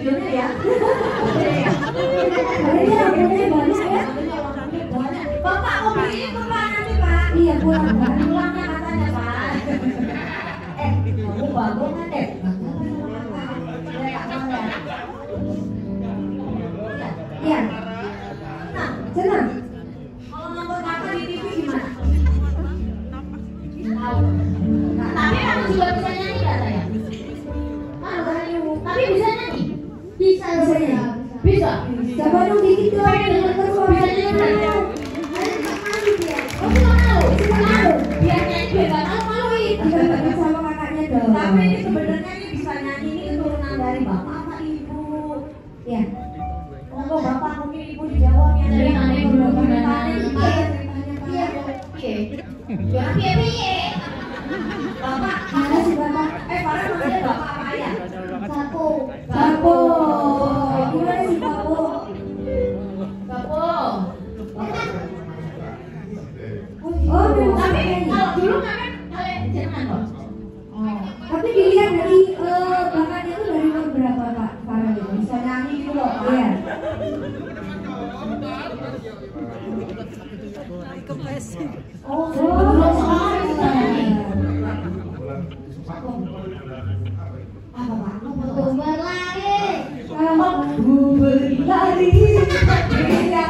videonya ya. Iya, orangnya banyak ya. Bapak mau beli itu Pak nanti Pak. Iya, pulang Pak. Pulangnya katanya Pak. Aku bagus kan deh. Iya. Nah, Senang. kalau nonton kakak di TV gimana? Tahu. Nah, tapi kamu juga bisa nyanyi nggak saya? Tapi bisa nyanyi? Bisa ya. Bisa. Coba dong dikit dong. Dengar suaranya. Oh, suka malu? Suka malu? Biar nyanyi biar gak malu-maluin. Dengar sama kakaknya dong. Tapi ini sebenarnya ini bisa nyanyi ini keturunan dari bapak apa ibu? Ya. Monggo bapak mungkin ibu dijawab ya. Ceritanya belum gimana? Iya. Ya piye. Bapak, Mana sih Bapak? Farah namanya bapak apa ya? Sapo. Sapo. Gimana sih Sapo? Bapo. Oh, memang Tapi nyanyi. kalau dulu kan kalian jenengan kok. Tapi dilihat dari bakatnya itu dari umur berapa Pak? Farah itu bisa nyanyi gitu loh. Iya. Oh, belum sekali bisa nyanyi. Apa Pak? Berlari. Berlari. Yang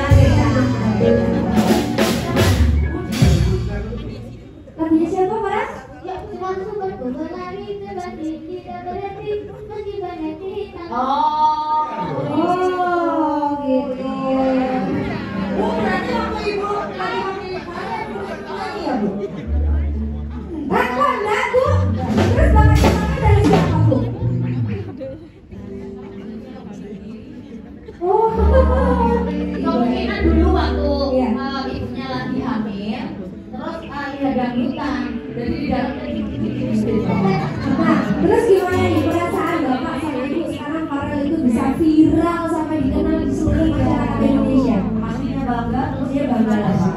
Lagunya siapa Farah? Ya, langsung berlari terbang tidak berhenti meski banyak kita. Oh, gitu. Bu, berarti waktu ibu lagi memilih saya dulu nyanyi ya Bu? Enggak Bu. Terus bakatnya Farah dari siapa Bu? Oh. Kemungkinan dulu waktu Iya. ibunya lagi hamil, terus ada dangdutan, jadi di dalam Nah, terus gimana nih perasaan Bapak sama Ibu sekarang Farel itu bisa viral sampai dikenal di seluruh masyarakat Indonesia? Pastinya bangga, terus dia bangga lah Pak.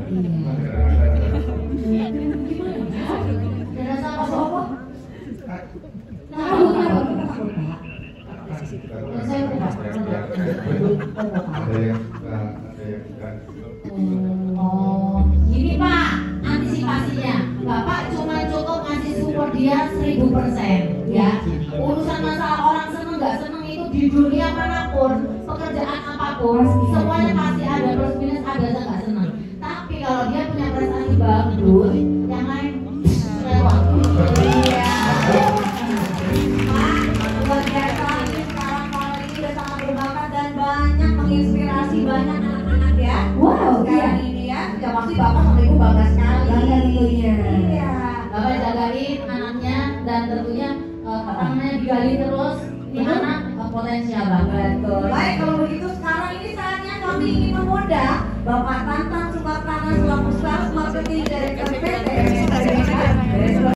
terasa apa-apa. Takut Pak. Saya Oh, gini Pak, antisipasinya, Bapak cuma cukup ngasih support dia 1000% ya. Urusan masalah orang seneng nggak seneng itu di dunia manapun, pekerjaan apapun, semuanya pasti ada plus minus, ada yang nggak seneng. Tapi kalau dia punya prestasi bagus, yang lain lewat. Iya. Pak, luar biasa ini sekarang kalau ini udah sangat berbakat dan banyak menginspirasi banyak anak-anak ya. Wow, Sekarang iya. ini ya, ya pasti bapak sama ibu bangga sekali. Bangga tentunya. Iya. Bapak jagain anaknya dan tentunya apa namanya digali terus. Ini anak potensial banget. Betul. Baik kalau begitu sekarang ini saatnya kami ingin mengundang Bapak Tantan Sukaprana selaku Sales Marketing Director PT